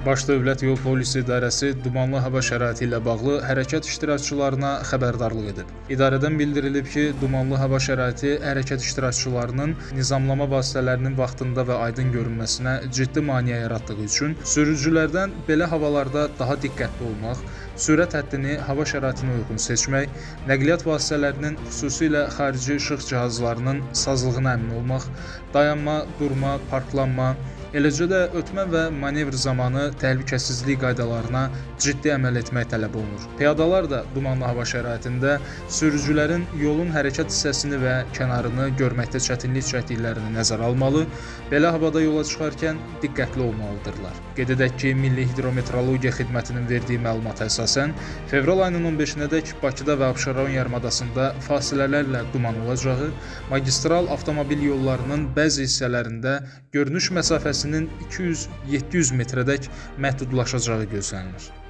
Baş Dövlət Yol Polisi İdarəsi dumanlı hava şəraiti ilə bağlı hərəkət iştirakçılarına xəbərdarlıq edib. İdarədən bildirilib ki, dumanlı hava şəraiti hərəkət iştirakçılarının nizamlama vasitələrinin vaxtında və aydın görünməsinə ciddi maneə yaratdığı üçün sürücülərdən belə havalarda daha diqqətli olmaq, sürət həddini hava şəraitinə uyğun seçmək, nəqliyyat vasitələrinin, xüsusilə xarici işıq cihazlarının sazlığına əmin olmaq, dayanma, durma, parklanma, eləcə də ötmə və manevr zamanı təhlükəsizlik qaydalarına ciddi əməl etmək tələb olunur. Piyadalar da dumanlı hava şəraitində sürücülərin yolun hərəkət hissəsini və kənarını görməkdə çətinlik çəkdiklərini nəzərə almalı, belə havada yola çıxarkən diqqətli olmalıdırlar. Qeyd edək ki, Milli Hidrometeorologiya Xidmətinin verdiyi məlumata əsasən, fevral ayının 15-nədək Bakıda və Abşeron yarımadasında fasilələrlə duman olacağı, magistral avtomobil yollarının bəzi hissələrində görünüş məsafəsinin 200-700 metrədək məhdudlaşacağı gözlənilir.